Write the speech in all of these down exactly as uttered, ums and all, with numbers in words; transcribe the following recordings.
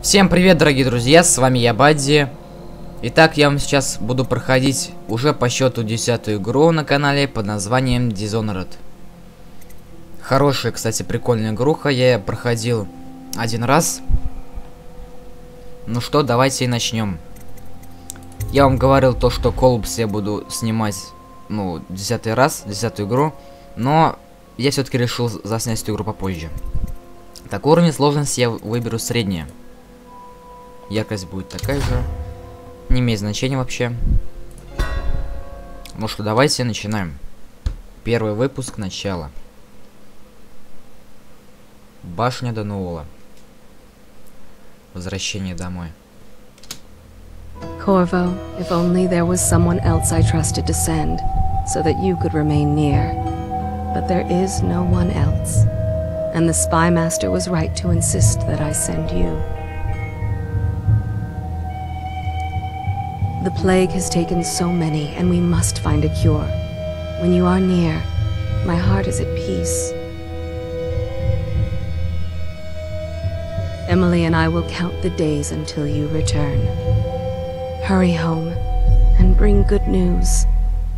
Всем привет, дорогие друзья, с вами я, Бадди. Итак, я вам сейчас буду проходить уже по счету десятую игру на канале под названием Dishonored. Хорошая, кстати, прикольная игруха, я ее проходил один раз. Ну что, давайте и начнем. Я вам говорил то, что Колбс я буду снимать, ну, десятый раз, десятую игру, но я все-таки решил заснять эту игру попозже. Так, уровень сложности я выберу среднее. Яркость будет такая же. Не имеет значения вообще. Ну что, давайте начинаем. Первый выпуск, начало. Башня Дануола. Возвращение домой. Corvo, if only there was someone else I trusted to send, so that you could remain near. But there is no one else. And the Spy Master was right to insist that I send you. The plague has taken so many, and we must find a cure. When you are near, my heart is at peace. Emily and I will count the days until you return. Hurry home, and bring good news.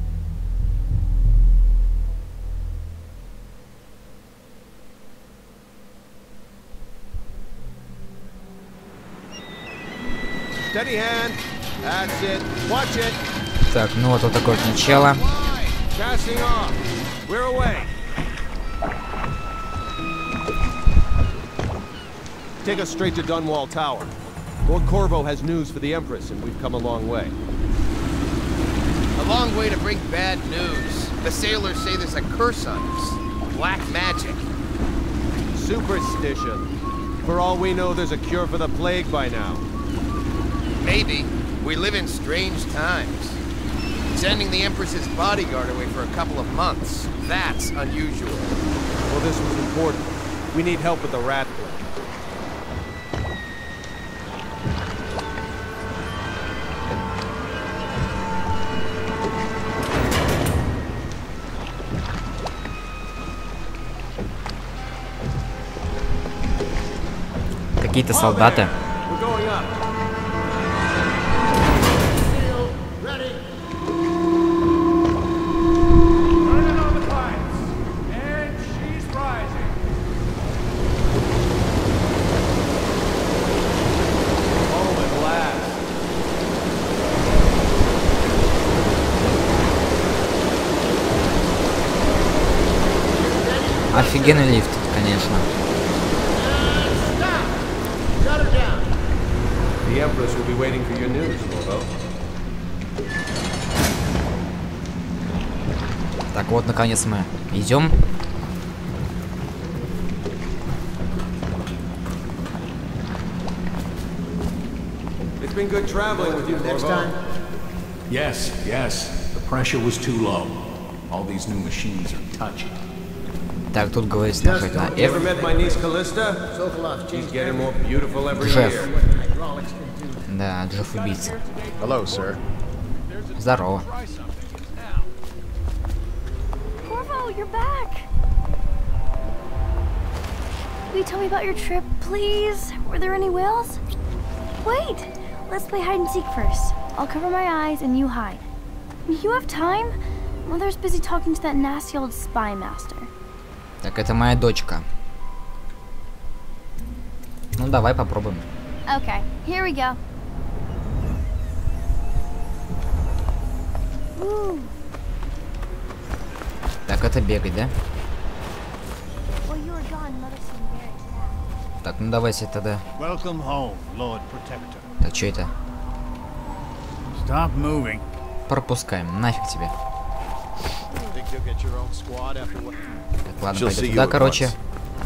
Steady hand. That's it. Watch it. Так, ну вот, вот такое вот начало. Casting off. We're away. Take us straight to Dunwall Tower. Lord Corvo has news for the Empress, and we've come a long way. A long way to bring bad news. The sailors say there's a curse on us. Black magic. Superstition. For all we know, there's a cure for the plague by now. Maybe. We live in strange times. Sending the Empress's bodyguard away for a couple of months. That's unusual. Well, this was important. We need help with the rat plague. Какие-то солдаты. Офигенный лифт, конечно. The Empress will be waiting for your news, Corvo. Так, вот наконец мы идем. It's been good traveling with you, Next Corvo. time. Yes, yes. The pressure was too low. All these new machines are touchy. Так, тут говорится нажать на You ever F. met my niece Callista? Sokolov She's changed getting more beautiful every Jeff. year. hydraulics can do. Да, Джефф убийца. Hello, sir. Здорово. Corvo, you're back! Will you tell me about your trip, please? Were there any whales? Wait! Let's play hide and seek first. I'll cover my eyes and you hide. You have time? Mother's busy talking to that nasty old spy master. Так, это моя дочка. Ну, давай попробуем. Okay, here we go. Ooh. Так, это бегать, да? While you were gone, Mother seemed very sad. Так, ну давайте тогда. Welcome home, Lord Protector. Так, что это? Stop moving. Пропускаем, нафиг тебе. Think you'll get your own squad after what? Так, ладно, She'll пойду see you туда, at короче. once.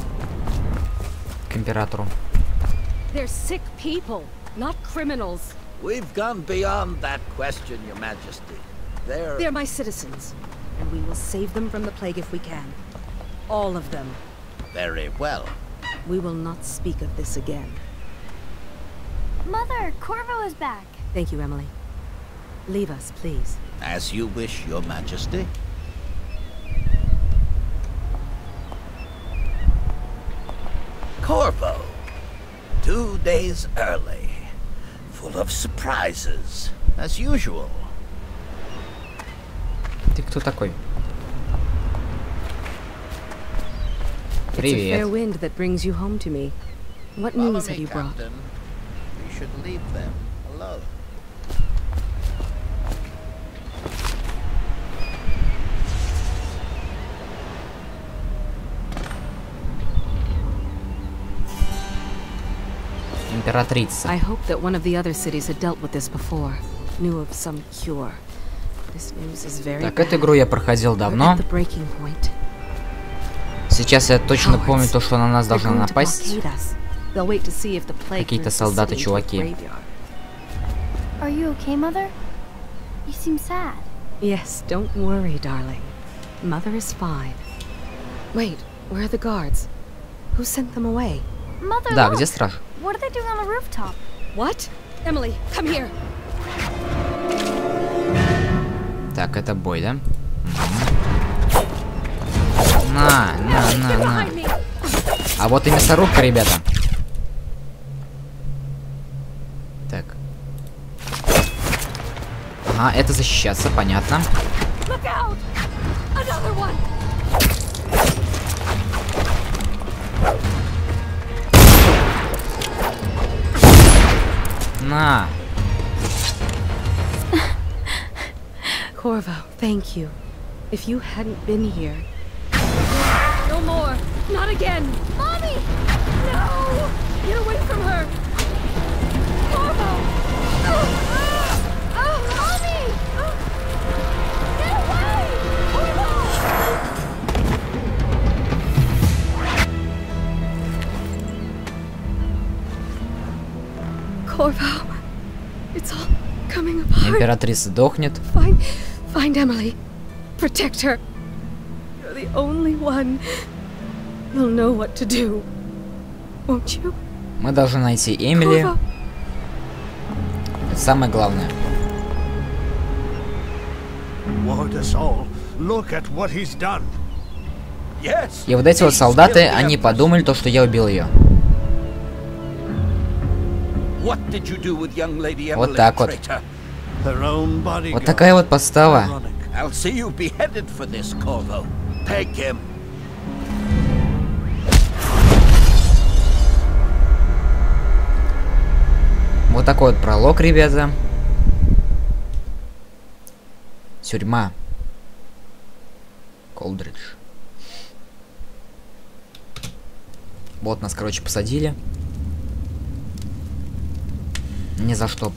К императору. They're sick people, not criminals. We've gone beyond that question, Your Majesty. They're... They're my citizens, and we will save them from the plague if we can. All of them. very well. We will not speak of this again. Mother, Corvo is back. Thank you, Emily. Leave us, please. As you wish, Your Majesty. Corvo! Two days early. Full of surprises, as usual. Ты кто такой? It's a fair wind that brings you home to me. What news have you brought? We should leave them alone. Императрица. I hope that one of the other cities had dealt with this before, knew of some cure. This news is very Так, эту игру я проходил давно. Сейчас я точно помню то, что на нас должна напасть. Какие-то солдаты-чуваки. Are you okay, Mother? You seem sad. Yes, don't worry, darling. Mother is fine. Wait, where are the guards? Who sent them away? Mother, да, look. где страж? What are they doing on the rooftop? What? Emily, come here. Так, это бой, да? На, на, на, на. А вот и мясорубка, ребята. Так. Ага, это защищаться, понятно. На. Corvo, thank you. If you hadn't been here... No more! Not again! Mommy! No! Get away from her! Corvo! Oh, oh, Mommy! Oh. Get away! Corvo! Corvo! It's all coming apart. Императрица дохнет. Find, find Emily. Protect her. You're the only one. You'll know what to do. Won't you? Мы должны найти Эмили. Это самое главное. И вот эти вот солдаты, они подумали то, что я убил ее. Вот так вот. Вот такая вот подстава. Вот такой вот пролог, ребята. Тюрьма. Колдридж. Вот нас, короче, посадили. Ни за что.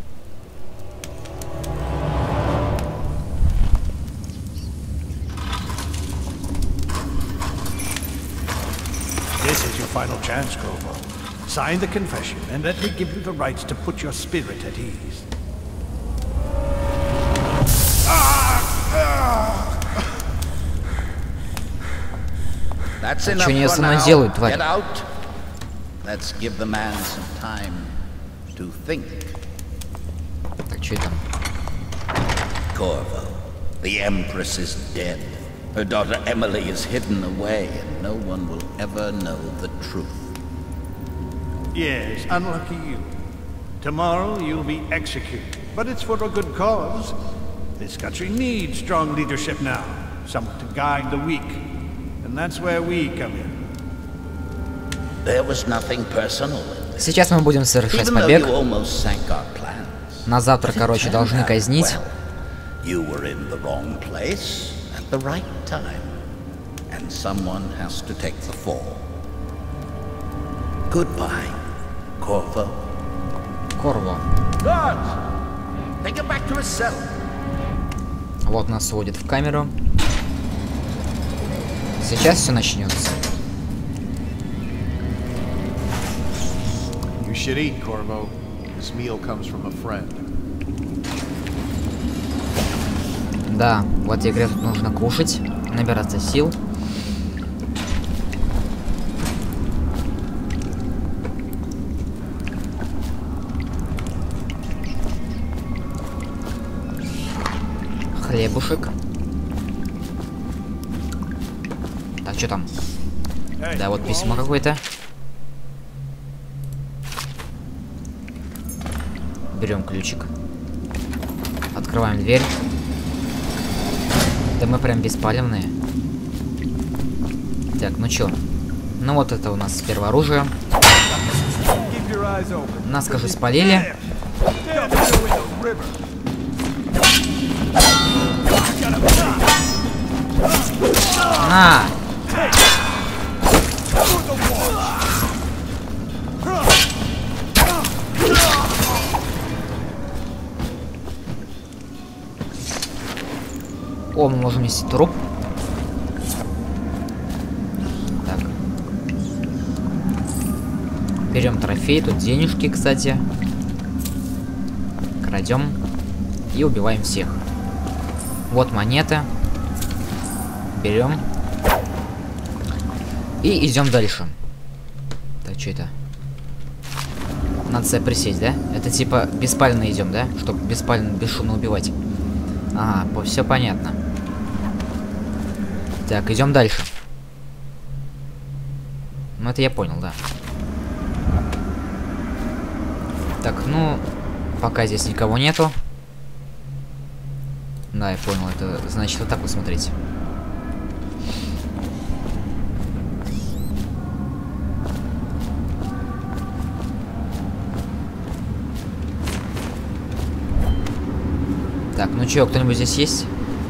This is your final chance, Corvo. Sign the confession and let me give you the rights to put your spirit at ease. That's enough for now. Get out. Let's give the man some time to think. Так, что это? Corvo, the Empress is dead. Her daughter Emily is hidden away, and no one will ever know the truth. Yes, unlucky you. Tomorrow you'll be executed, but it's for a good cause. This country needs strong leadership now, someone to guide the weak, and that's where we come in. There was nothing personal. Сейчас мы будем совершать побег. На завтра, короче, должны казнить. You were in the wrong place at the right time, and someone has to take the fall. Goodbye, Corvo. Корво. Take him back to his cell. Вот нас сводит в камеру. Сейчас все начнется. You should eat, Corvo. This meal comes from a friend. Да, в этой игре тут нужно кушать, набираться сил. Хлебушек. Так, что там? Да, вот письмо какое-то. Берем ключик. Открываем дверь. Да мы прям беспалевные. Так, ну чё? Ну вот это у нас первое оружие. Нас, скажу, спалили. На! О, мы можем нести труп. Так. Берем трофей, тут денежки, кстати. Крадем и убиваем всех. Вот монеты. Берем. И идем дальше. Так, что это? Надо себе присесть, да? Это типа беспально идем, да? Чтобы беспально, бесшумно убивать. Ага, по все понятно. Так, идем дальше. Ну, это я понял, да. Так, ну, пока здесь никого нету. Да, я понял, это значит вот так вот смотрите. Так, ну чё, кто-нибудь здесь есть?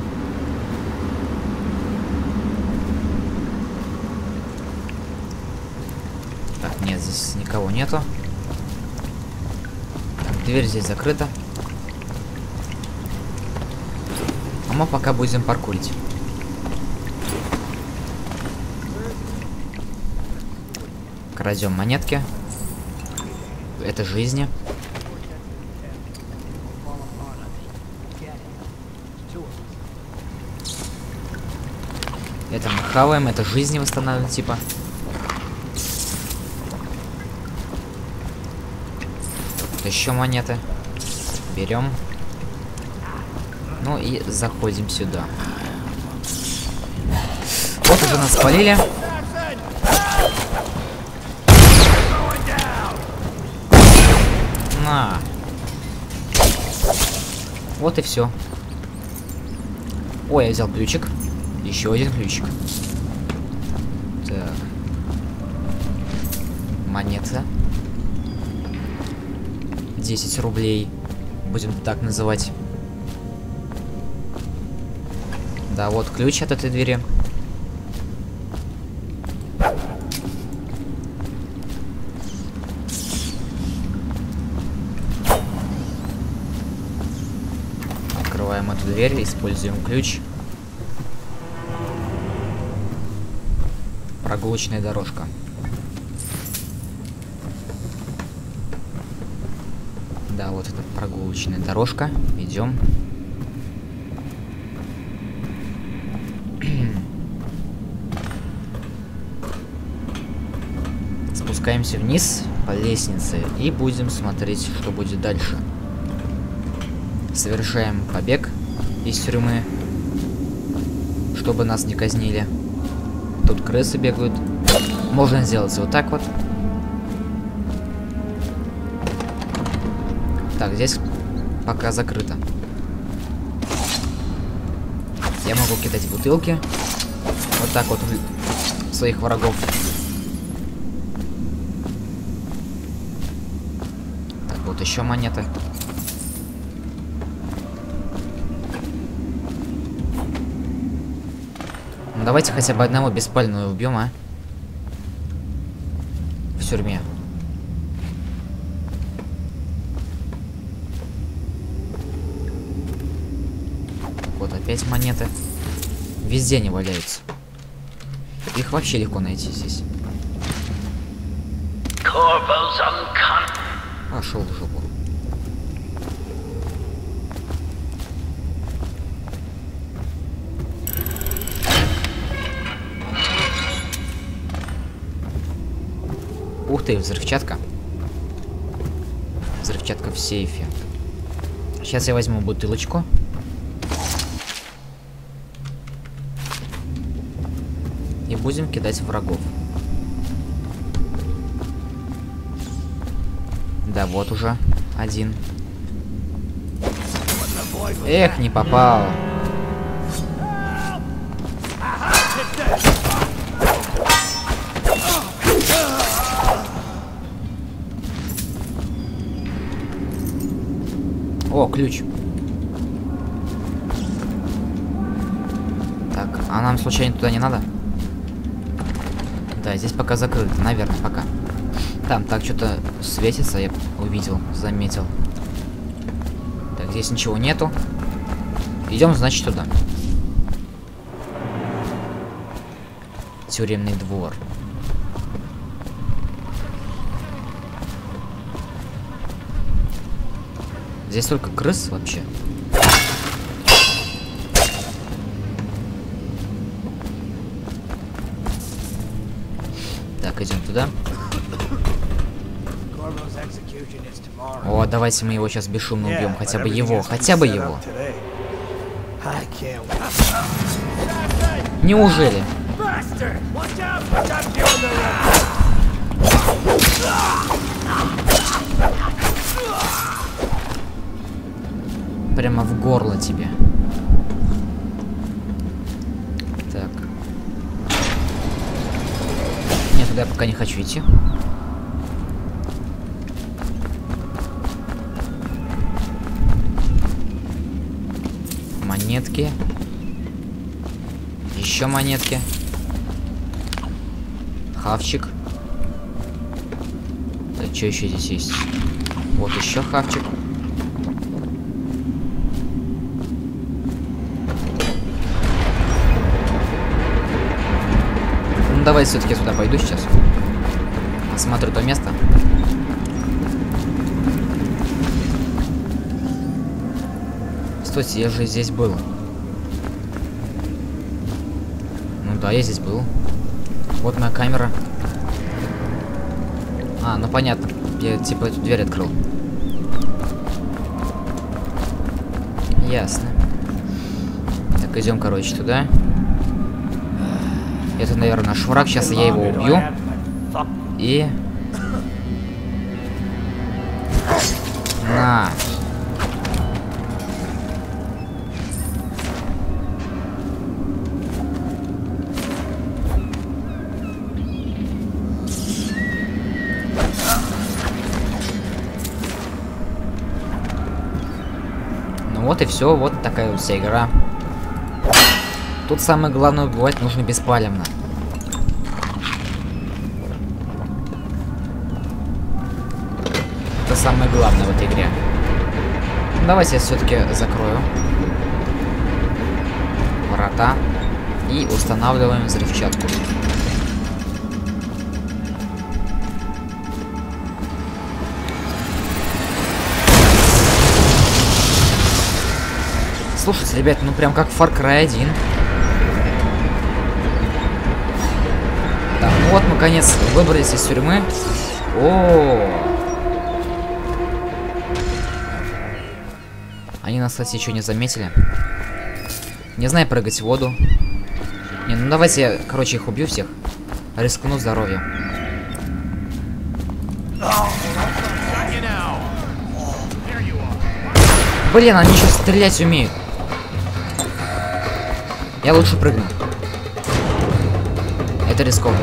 Так, нет, здесь никого нету. Так, дверь здесь закрыта. А мы пока будем паркурить. Крадем монетки. Это жизни. Это мы хаваем, это жизни восстанавливаем, типа. Тут еще монеты. Берем. Ну и заходим сюда. Вот уже нас спалили. На. Вот и все. Ой, я взял ключик. Еще один ключик. Так. Монета. десять рублей. Будем так называть. Да, вот ключ от этой двери. Открываем эту дверь, используем ключ. Прогулочная дорожка. Да, вот это прогулочная дорожка. Идем. Спускаемся вниз по лестнице и будем смотреть, что будет дальше. Совершаем побег из тюрьмы, чтобы нас не казнили. Тут крысы бегают. Можно сделать вот так вот. Так, здесь пока закрыто. Я могу кидать бутылки. Вот так вот в своих врагов. Так, вот еще монеты. Ну, давайте хотя бы одного беспального убьем, а? В тюрьме. Вот опять монеты. Везде они валяются. Их вообще легко найти здесь. Пошел в жопу. Ух ты, взрывчатка. Взрывчатка в сейфе. Сейчас я возьму бутылочку. И будем кидать врагов. Да, вот уже один. Эх, не попал. О, ключ. Так, а нам случайно туда не надо? Да, здесь пока закрыто, наверное, пока. Там так что-то светится, я увидел, заметил. Так, здесь ничего нету. Идем, значит, туда. Тюремный двор. Здесь только крыс вообще. Так, идем туда. О, давайте мы его сейчас бесшумно убьем. Хотя бы его, хотя бы его. Неужели? Прямо в горло тебе. Так. Нет, туда я пока не хочу идти. Монетки. Еще монетки. Хавчик. Так, что еще здесь есть? Вот еще хавчик. Ну, давай все-таки сюда пойду сейчас. Осмотрю то место. Стойте, я же здесь был. Ну да, я здесь был. Вот моя камера. А, ну понятно. Я типа эту дверь открыл. Ясно. Так, идем, короче, туда. Это, наверное, наш враг. Сейчас я его убью. И... На. Вот и все, вот такая вот вся игра. Тут самое главное, убивать нужно беспалевно. Это самое главное в этой игре. Давайте я все-таки закрою врата и устанавливаем взрывчатку. Слушайте, ребят, ну прям как Far Cry один. Так, ну вот, наконец, выбрались из тюрьмы. О, они нас, кстати, еще не заметили. Не знаю, прыгать в воду. Не, ну давайте я, короче, их убью всех. Рискну здоровьем. Блин, они еще стрелять умеют. Я лучше прыгну. Это рискованно.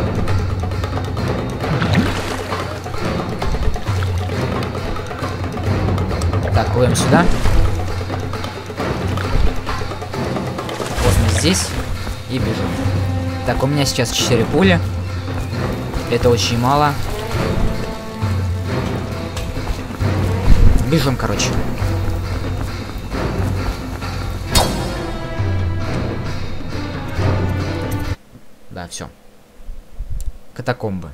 Так, плывем сюда. Вот мы здесь. И бежим. Так, у меня сейчас четыре пули. Это очень мало. Бежим, короче. Да, все. Катакомбы.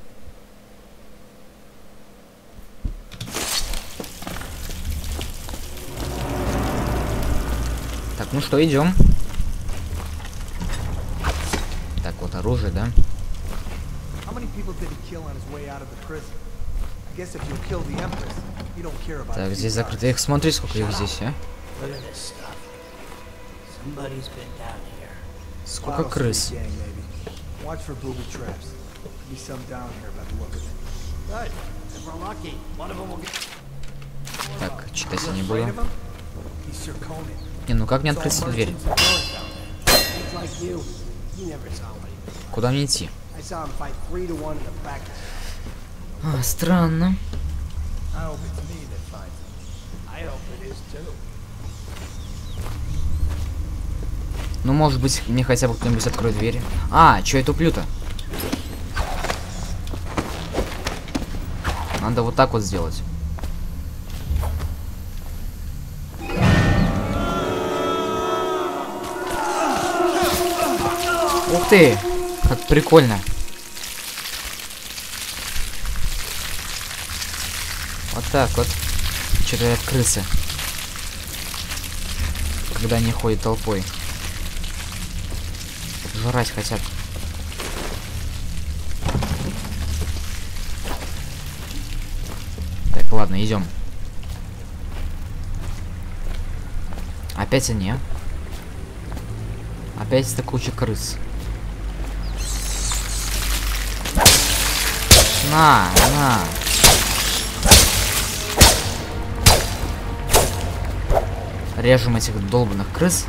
Так, ну что, идем. Так, вот оружие, да? Так, здесь закрыто. Их смотри, сколько их здесь, а? Сколько крыс? Так, читать я не буду. Не, ну как мне открыть дверь? Куда мне идти? А, странно. Ну, может быть, мне хотя бы кто-нибудь откроет двери. А, что я туплю-то? Надо вот так вот сделать. Ух ты! Как прикольно. Вот так вот. Что-то говорят крысы. Когда они ходят толпой. Жрать хотят. Так, ладно, идем. Опять они. Опять эта куча крыс. На, на. Режем этих долбанных крыс.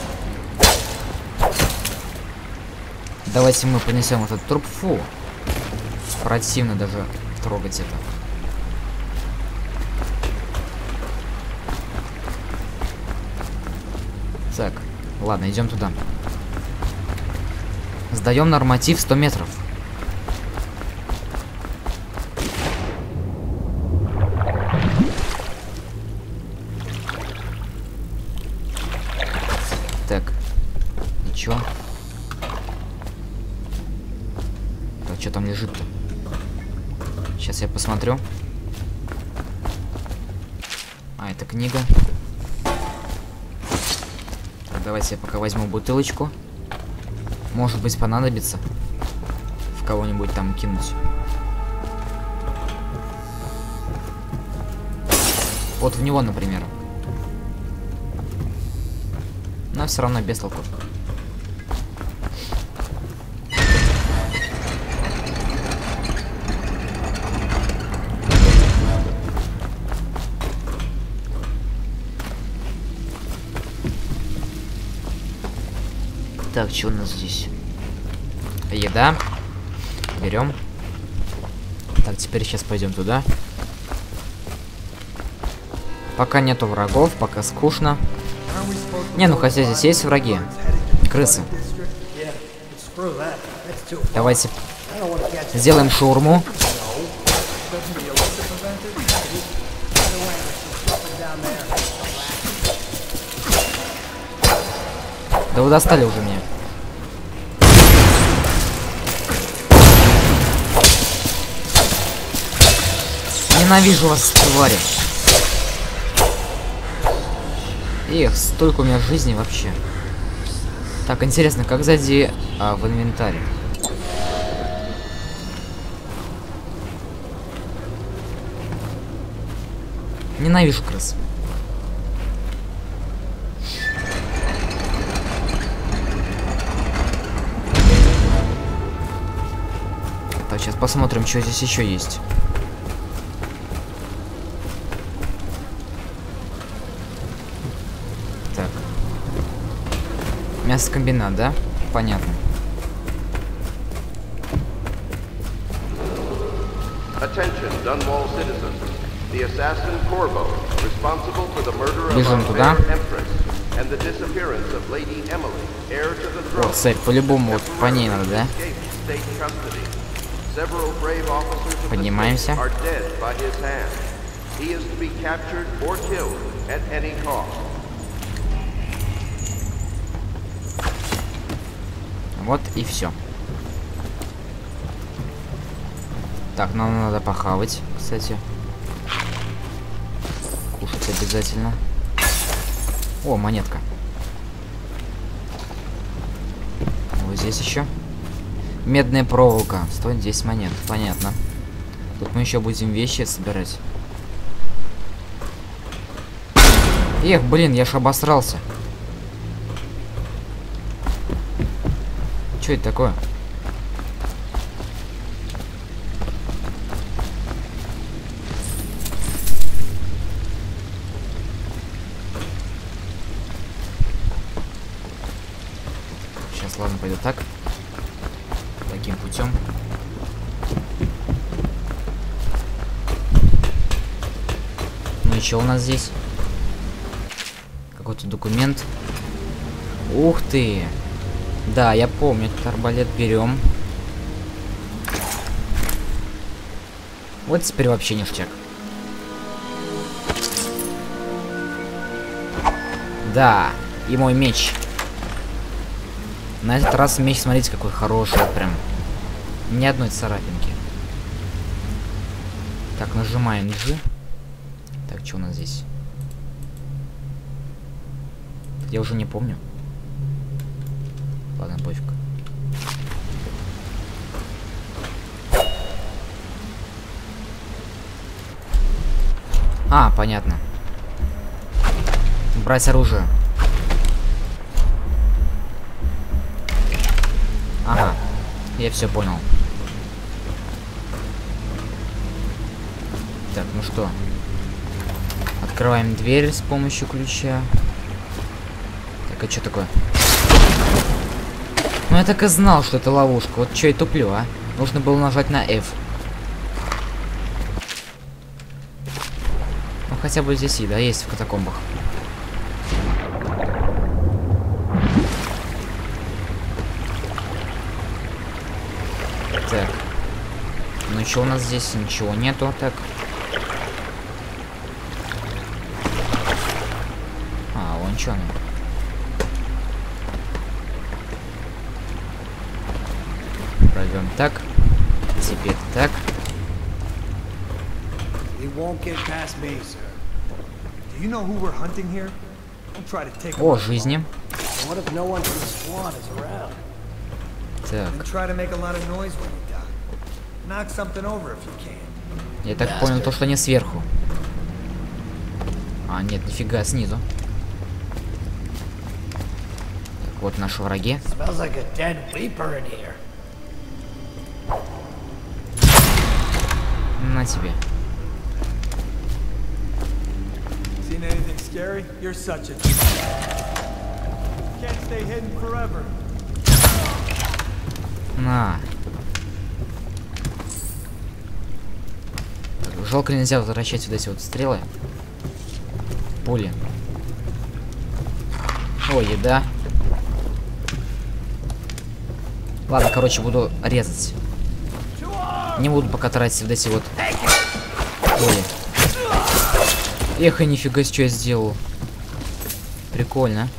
Давайте мы понесем этот труп. Фу. Противно даже трогать это. Так, ладно, идем туда. Сдаем норматив сто метров. Так, и чё? Так, что там лежит-то? Сейчас я посмотрю. А, это книга. Так, давайте я пока возьму бутылочку. Может быть, понадобится в кого-нибудь там кинуть. Вот в него, например. Но все равно без толку. Так, что у нас здесь? Еда. Берем. Так, теперь сейчас пойдем туда. Пока нету врагов, пока скучно. Не, ну хотя здесь есть враги. Крысы. Давайте сделаем шаурму. Да вы достали уже меня. Ненавижу вас, твари. Эх, столько у меня жизни вообще. Так, интересно, как зайти а, в инвентарь? Ненавижу крыс. Так, сейчас посмотрим, что здесь еще есть. Так. Мясокомбинат, да? Понятно. Attention, Dunwall citizens. The assassin Corvo, responsible for the murder of Бежим our туда. fair empress and the disappearance of Lady Emily, heir to the throne. Вот, цель, по-любому вот по ней надо, да? Several brave officers of Поднимаемся. the state are dead by his hand. He is to be captured or killed at any cost. Вот и все. Так, нам надо похавать, кстати. Кушать обязательно. О, монетка. Вот здесь еще. Медная проволока. Стоит десять монет. Понятно. Тут мы еще будем вещи собирать. Эх, блин, я ж обосрался. Что это такое? ладно, пойду так. Таким путем. Ну и что у нас здесь? Какой-то документ. Ух ты! Да, я помню этот арбалет. Берем. Вот теперь вообще ништяк. Да, и мой меч. На этот раз меч, смотрите, какой хороший, прям. Ни одной царапинки. Так, нажимаем G. Так, что у нас здесь? Я уже не помню. Ладно, пофиг. А, понятно. Брать оружие. Ага, я все понял. Так, ну что? Открываем дверь с помощью ключа. Так, а что такое? Ну я так и знал, что это ловушка. Вот что я туплю, а? Нужно было нажать на F. Ну хотя бы здесь еда есть в катакомбах. Так. Ну что у нас здесь? Ничего нету. Так. А, вон что оно. Пройдем так. Теперь так. О, жизни. Так. Я так понял, то, что они сверху. А, нет, нифига, снизу. Так, вот наши враги. На тебе. На. Так, жалко, нельзя возвращать вот эти вот стрелы. Пули. О, еда. Ладно, короче, буду резать. Не буду пока тратить вот эти вот пули. Эх, и нифига, что я сделал. Прикольно.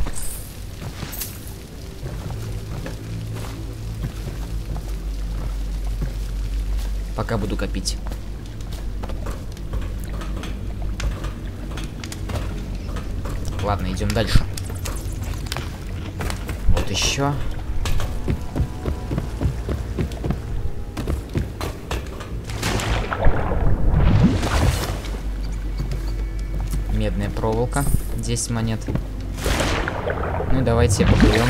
Пока буду копить. Ладно, идем дальше. Вот еще. Медная проволока. десять монет. Ну и давайте поплывем.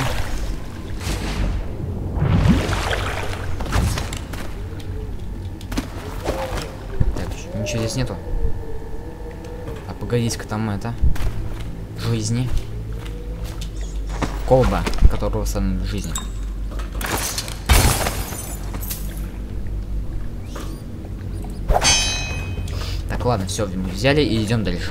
Так, ничего здесь нету. А погодите-ка, там это... Жизни. Колба, которого становится жизнь. Так, ладно, все, мы взяли и идем дальше.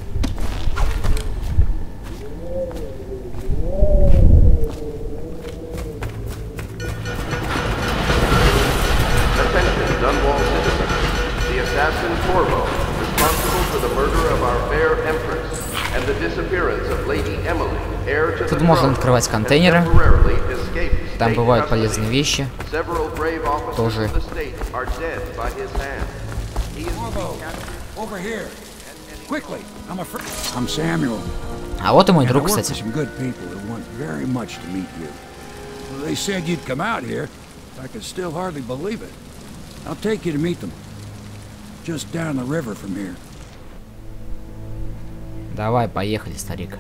Тут можно открывать контейнеры. Там бывают полезные вещи. Тоже. А вот и мой друг, кстати. Давай, поехали, старик.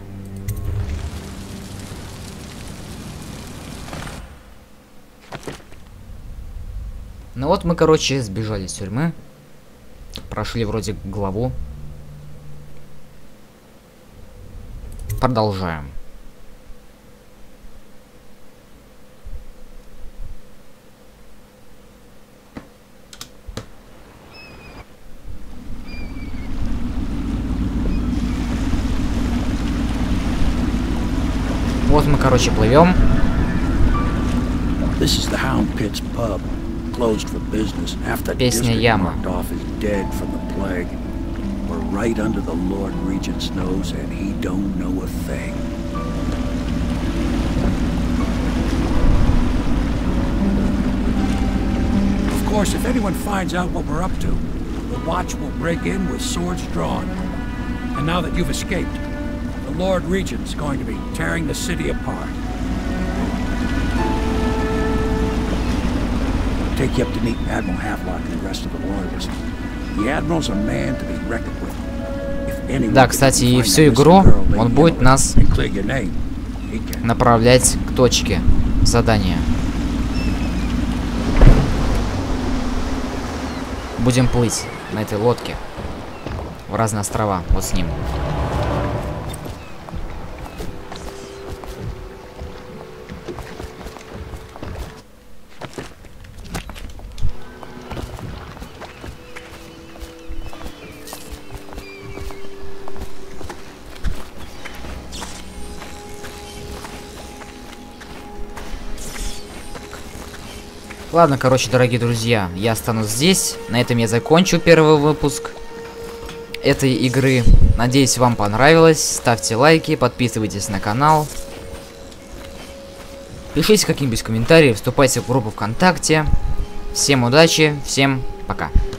Ну вот мы, короче, сбежали из тюрьмы. Прошли вроде главу. Продолжаем. мы, короче, плывем. This is the Hound Pits pub, closed for business after the district marked off is dead from the plague. We're right under the Lord Regent's nose, and he don't know a thing. Of course, if anyone finds out what we're up to, the Watch will break in with swords drawn. And now that you've escaped, the Lord Regent's going to be tearing the city apart. Take you up to meet Admiral Havelock and the rest of the Loyalists. The Admiral's a man to be reckoned with. If anyone Да, кстати, и всю игру он будет нас направлять к точке задания. Будем плыть на этой лодке в разные острова, вот с ним. Ладно, короче, дорогие друзья, я останусь здесь. На этом я закончу первый выпуск этой игры. Надеюсь, вам понравилось. Ставьте лайки, подписывайтесь на канал. Пишите какие-нибудь комментарии, вступайте в группу ВКонтакте. Всем удачи, всем пока.